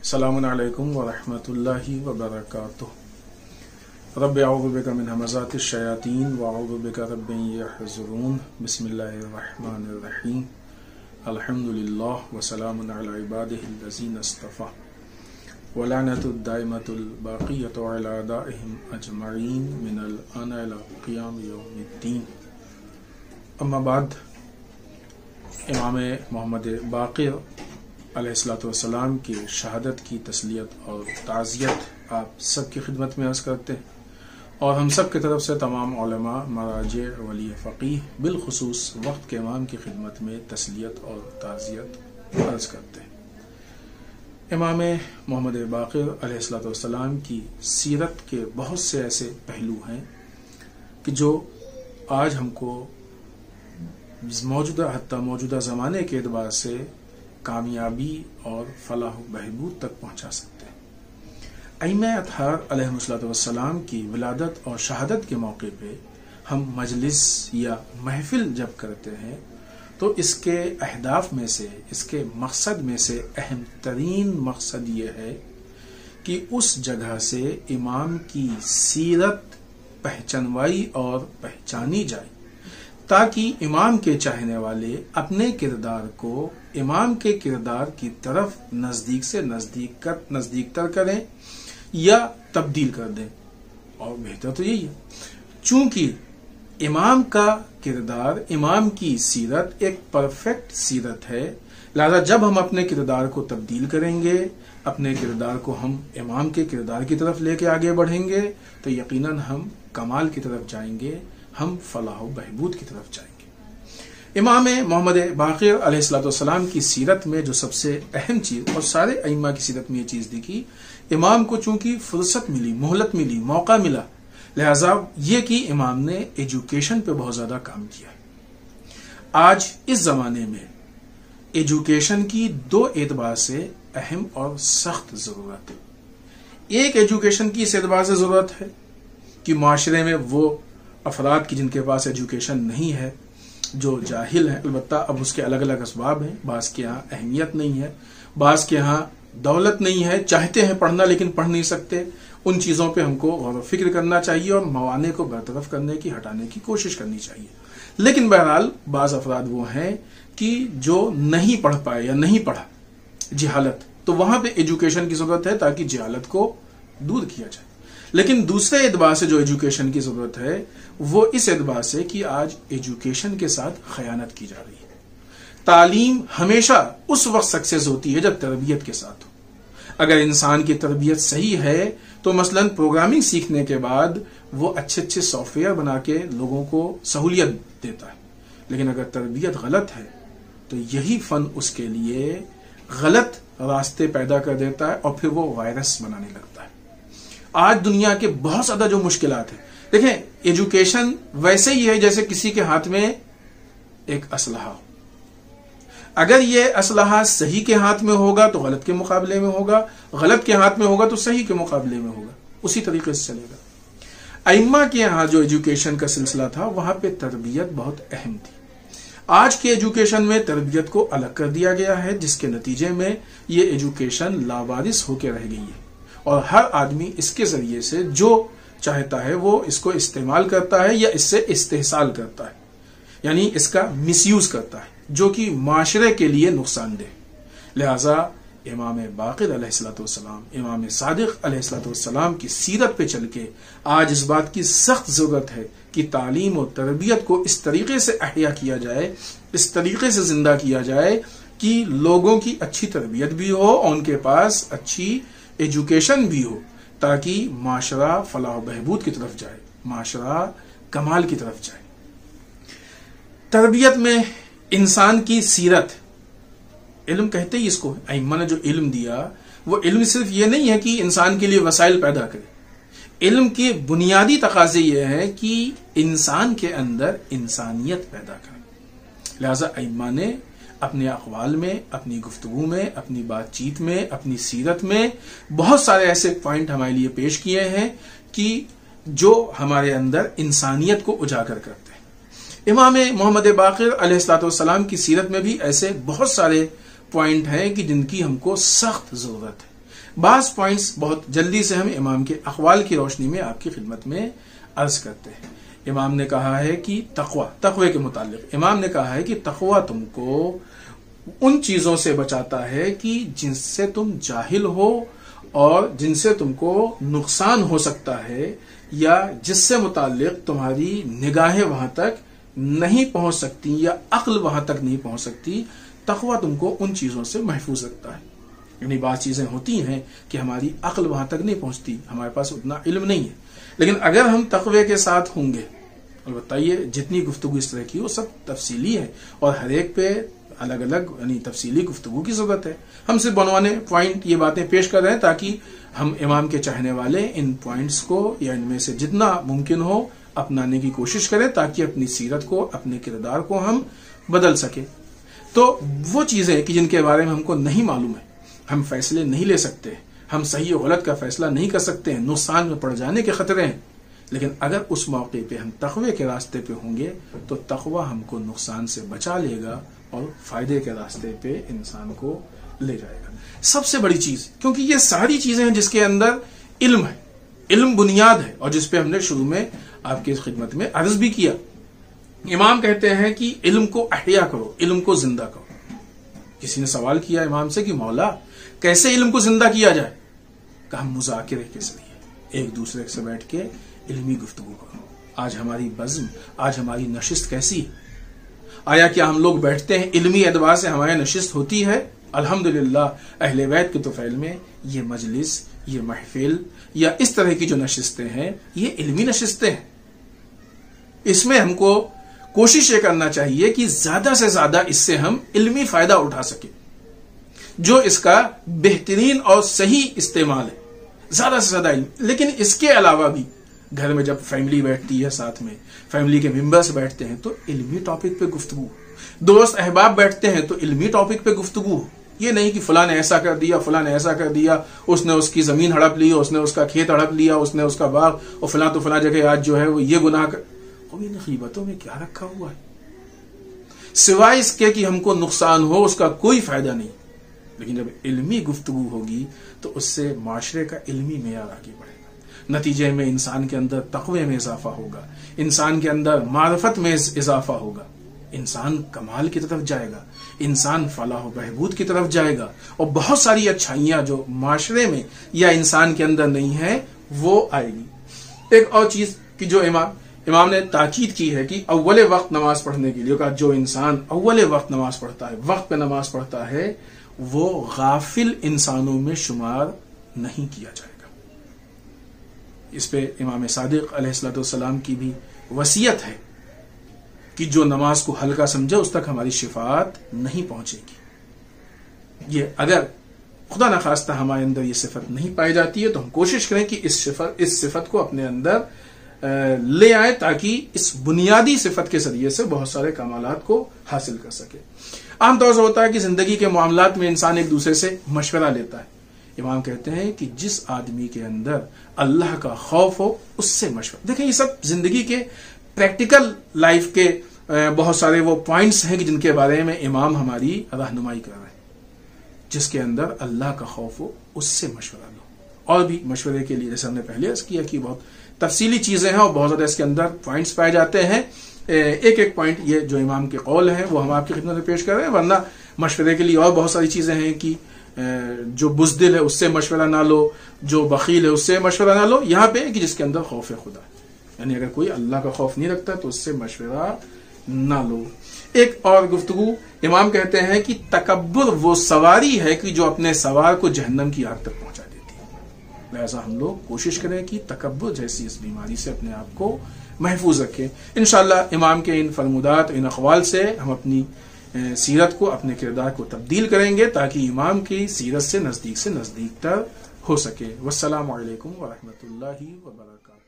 अस्सलामु अलैकुम व रहमतुल्लाहि व बरकातुहू। रब्बि अऊज़ु बिका मिन हमाज़ातिश शयातीन व अऊज़ु बिका रब्बि अन यहज़ुरून। बिस्मिल्लाहिर रहमानिर रहीम। अल्हम्दुलिल्लाह व सलामुन अला इबादिहिल लज़ीना इस्तफ़ा व लअनतुद दाइमतुल बाक़ियतु अला अदाइहिम अजमईन मिनल आना इला क़ियाम यौमिद्दीन। अम्मा बाद, इमाम मोहम्मद बाक़िर अलैहिस्सलाम की शहादत की तस्लियत और ताज़ियत आप सबकी खिदमत में अर्ज़ करते हैं और हम सब की तरफ से तमाम उलमा, मराजे, वली फ़क़ीह बिलखुसूस वक्त के इमाम की खिदमत में तस्लियत और ताज़ियत अर्ज़ करते हैं। इमाम मोहम्मद बाक़िर अलैहिस्सलाम की सीरत के बहुत से ऐसे पहलू हैं कि जो आज हमको मौजूदा ज़माने के एतबार से कामयाबी और फलाह बहबूद तक पहुंचा सकते हैं। अइम्मा अतहार अलैहिस्सलाम की विलादत और शहादत के मौके पे हम मजलिस या महफिल जब करते हैं तो इसके अहदाफ में से, इसके मकसद में से अहम तरीन मकसद ये है कि उस जगह से इमाम की सीरत पहचानवाई और पहचानी जाए, ताकि इमाम के चाहने वाले अपने किरदार को इमाम के किरदार की तरफ नजदीकतर करें या तब्दील कर दें। और बेहतर तो यही है, चूंकि इमाम का किरदार, इमाम की सीरत एक परफेक्ट सीरत है, लिहाजा जब हम अपने किरदार को तब्दील करेंगे, अपने किरदार को हम इमाम के किरदार की तरफ लेके आगे बढ़ेंगे तो यकीनन हम कमाल की तरफ जाएंगे, हम फलाह बहबूद की तरफ जाएंगे। इमाम मोहम्मद बाक़िर अलैहिस्सलाम की सीरत में जो सबसे अहम चीज, और सारे अइम्मा की सीरत में ये चीज देखी, इमाम को चूंकि फुर्सत मिली, मोहलत मिली, मौका मिला, लिहाजा ये कि इमाम ने एजुकेशन पे बहुत ज्यादा काम किया। आज इस जमाने में एजुकेशन की दो एतबार से अहम और सख्त जरूरत है। एक, एजुकेशन की इस एतबार से जरूरत है कि माशरे में वो अफराद की जिनके पास एजुकेशन नहीं है, जो जाहिल है, अलबत्ता अब उसके अलग अलग असबाब हैं। बास के यहाँ अहमियत नहीं है, बास के यहाँ दौलत नहीं है, चाहते हैं पढ़ना लेकिन पढ़ नहीं सकते। उन चीजों पे हमको गौर व फिक्र करना चाहिए और मवाने को बरतरफ करने की, हटाने की कोशिश करनी चाहिए। लेकिन बहरहाल बाज अफराद वो हैं कि जो नहीं पढ़ पाए या नहीं पढ़ा, जिहालत, तो वहां पे एजुकेशन की जरूरत है ताकि जिहालत को दूर किया जाए। लेकिन दूसरे एतबार से जो एजुकेशन की जरूरत है वो इस एतबार से कि आज एजुकेशन के साथ खयानत की जा रही है। तालीम हमेशा उस वक्त सक्सेस होती है जब तरबियत के साथ हो। अगर इंसान की तरबियत सही है तो मसलन प्रोग्रामिंग सीखने के बाद वो अच्छे अच्छे सॉफ्टवेयर बना के लोगों को सहूलियत देता है, लेकिन अगर तरबियत गलत है तो यही फन उसके लिए गलत रास्ते पैदा कर देता है और फिर वो वायरस बनाने लगता है। आज दुनिया के बहुत ज्यादा जो मुश्किलात है, देखें, एजुकेशन वैसे ही है जैसे किसी के हाथ में एक असलहा हो। अगर ये असलहा सही के हाथ में होगा तो गलत के मुकाबले में होगा, गलत के हाथ में होगा तो सही के मुकाबले में होगा, उसी तरीके से चलेगा। अइम्मा के यहां जो एजुकेशन का सिलसिला था वहां पे तरबियत बहुत अहम थी। आज के एजुकेशन में तरबियत को अलग कर दिया गया है, जिसके नतीजे में ये एजुकेशन लावारिस होकर रह गई है और हर आदमी इसके जरिए से जो चाहता है वो इसको इस्तेमाल करता है या इससे इस्तेहसाल करता है, यानी इसका मिसयूज करता है, जो कि माशरे के लिए नुकसानदेह। लिहाजा इमाम बाक़िर अलैहिस्सलाम, इमाम सादिक अलैहिस्सलाम की सीरत पे चल के आज इस बात की सख्त जरूरत है कि तालीम और तरबियत को इस तरीके से अहया किया जाए, इस तरीके से जिंदा किया जाए कि लोगों की अच्छी तरबियत भी हो और उनके पास अच्छी एजुकेशन भी हो, ताकि माशरा फलाह बहबूद की तरफ जाए, माशरा कमाल की तरफ जाए। तरबियत में इंसान की सीरत, इल्म कहते ही इसको, अइम्मा ने जो इल्म दिया वो इल्म सिर्फ ये नहीं है कि इंसान के लिए वसाइल पैदा करे। इल्म के बुनियादी तकाजे ये है कि इंसान के अंदर इंसानियत पैदा करे। लिहाजा अइम्मा ने अपने अक़वाल में, अपनी गुफ्तगू में, अपनी बातचीत में, अपनी सीरत में बहुत सारे ऐसे पॉइंट हमारे लिए पेश किए हैं कि जो हमारे अंदर इंसानियत को उजागर करते हैं। इमाम मोहम्मद बाक़िर अलैहिस्सलाम की सीरत में भी ऐसे बहुत सारे पॉइंट हैं कि जिनकी हमको सख्त जरूरत है। बास पॉइंट्स बहुत जल्दी से हम इमाम के अक़वाल की रोशनी में आपकी खिदमत में अर्ज करते हैं। इमाम ने कहा है कि तक़वा के मुतालिक इमाम ने कहा है कि तक़वा तुमको उन चीजों से बचाता है कि जिनसे तुम जाहिल हो और जिनसे तुमको नुकसान हो सकता है, या जिससे मुतालिक तुम्हारी निगाहें वहां तक नहीं पहुंच सकती या अक्ल वहां तक नहीं पहुंच सकती। तक़वा तुमको उन चीजों से महफूज रखता है। यानी बात चीजें होती हैं कि हमारी अक्ल वहां तक नहीं पहुंचती, हमारे पास उतना इल्म नहीं है, लेकिन अगर हम तक़वे के साथ होंगे, और बताइए जितनी गुफ्तगू इस तरह की वो सब तफसीली है और हर एक पे अलग अलग यानी तफसीली गुफ्तगू की जरूरत है। हम सिर्फ बनवाने पॉइंट ये बातें पेश कर रहे हैं ताकि हम इमाम के चाहने वाले इन पॉइंट्स को या इनमें से जितना मुमकिन हो अपनाने की कोशिश करें, ताकि अपनी सीरत को, अपने किरदार को हम बदल सके। तो वो चीजें कि जिनके बारे में हमको नहीं मालूम है, हम फैसले नहीं ले सकते, हम सही और गलत का फैसला नहीं कर सकते हैं, नुकसान में पड़ जाने के खतरे हैं, लेकिन अगर उस मौके पे हम तक़वे के रास्ते पे होंगे तो तक़वा हमको नुकसान से बचा लेगा और फायदे के रास्ते पे इंसान को ले जाएगा। सबसे बड़ी चीज, क्योंकि ये सारी चीजें हैं जिसके अंदर इल्म है, इल्म बुनियाद है, और जिसपे हमने शुरू में आपकी खिदमत में अर्ज भी किया। इमाम कहते हैं कि इल्म को अहया करो, इल्म को जिंदा करो। किसी ने सवाल किया इमाम से कि मौला कैसे इल्म को जिंदा किया जाए? कहा मुज़ाकिरे के जरिए, एक दूसरे से बैठ के इल्मी गुफ्तगू करो। आज हमारी बज़्म, आज हमारी नशिस्त कैसी है? आया क्या हम लोग बैठते हैं, इल्मी एतबार से हमारी नशिस्त होती है? अल्हम्दुलिल्लाह अहले बैत के तुफ़ैल में ये मजलिस, ये महफिल या इस तरह की जो नशिस्तें हैं, ये इल्मी नशिस्तें हैं। इसमें हमको कोशिश ये करना चाहिए कि ज्यादा से ज्यादा इससे हम इल्मी फायदा उठा सके, जो इसका बेहतरीन और सही इस्तेमाल है, ज्यादा से ज्यादा इल्म। लेकिन इसके अलावा भी घर में जब फैमिली बैठती है, साथ में फैमिली के मेंबर्स बैठते हैं तो इल्मी टॉपिक पे गुफ्तगू, दोस्त अहबाब बैठते हैं तो इल्मी टॉपिक पे गुफ्तगू। ये नहीं कि फलां ने ऐसा कर दिया, फलां ने ऐसा कर दिया, उसने उसकी जमीन हड़प ली, उसने उसका खेत हड़प लिया, उसने उसका बाग, और फलां तो फलां जगह आज जो है वो ये गुनाह कर। और इन गीबतों में क्या रखा हुआ है सिवाय इसके कि हमको नुकसान हो, उसका कोई फायदा नहीं। लेकिन जब इल्मी गुफ्तगू होगी तो उससे माशरे का इल्मी मेयार आगे बढ़ेगा, नतीजे में इंसान के अंदर तक़वे में इजाफा होगा, इंसान के अंदर मारिफत में इजाफा होगा, इंसान कमाल की तरफ जाएगा, इंसान फलाह बहबूद की तरफ जाएगा, और बहुत सारी अच्छाइयां जो माशरे में या इंसान के अंदर नहीं है वो आएगी। एक और चीज कि जो इमाम ने ताकीद की है कि अव्वले वक्त नमाज पढ़ने के लिए कहा, जो इंसान अव्वले वक्त नमाज पढ़ता है, वक्त पे नमाज पढ़ता है, वो गाफिल इंसानों में शुमार नहीं किया जाएगा। इस पे इमाम सादिक अलैहिस्सलाम की भी वसीयत है कि जो नमाज को हल्का समझे उस तक हमारी शिफात नहीं पहुंचेगी। ये अगर खुदा न खास्ता हमारे अंदर ये सिफत नहीं पाई जाती है तो हम कोशिश करें कि इस सिफत को अपने अंदर ले आए, ताकि इस बुनियादी सिफत के जरिए से बहुत सारे कमालात को हासिल कर सके। आमतौर से होता है कि जिंदगी के मामलात में इंसान एक दूसरे से मशवरा लेता है। इमाम कहते हैं कि जिस आदमी के अंदर अल्लाह का खौफ हो उससे मशवरा। देखें, ये सब जिंदगी के प्रैक्टिकल लाइफ के बहुत सारे वो पॉइंट्स हैं कि जिनके बारे में इमाम हमारी रहनुमाई कर रहे हैं। जिसके अंदर अल्लाह का खौफ हो उससे मशवरा लो। और भी मशवरे के लिए जैसे हमने पहले अर्ज किया कि बहुत तफसीली चीजें हैं और बहुत ज्यादा इसके अंदर पॉइंट्स पाए जाते हैं। एक एक पॉइंट ये जो इमाम के कौल हैं वो हम आपकी खिदमत में पेश कर रहे हैं, वरना मशवरे के लिए और बहुत सारी चीजें हैं कि जो बुज़दिल है उससे मशवरा ना लो, जो बखील है उससे मशवरा ना लो। यहाँ पे कि जिसके अंदर खौफ खुदा, यानी अगर कोई अल्लाह का खौफ नहीं रखता तो उससे मशवरा ना लो। एक और गुफ्तगू, इमाम कहते हैं कि तकब्बुर वो सवारी है कि जो अपने सवार को जहन्नम की आग तक पहुंचा देती है। लिहाजा हम लोग कोशिश करें कि तकब्बुर जैसी इस बीमारी से अपने आप को महफूज रखें। इंशाअल्लाह इमाम के इन फरमुदात, इन अक़वाल से हम अपनी सीरत को, अपने किरदार को तब्दील करेंगे ताकि इमाम की सीरत से नजदीक तर हो सके। वस्सलामु अलैकुम व रहमतुल्लाहि व बरकातहू।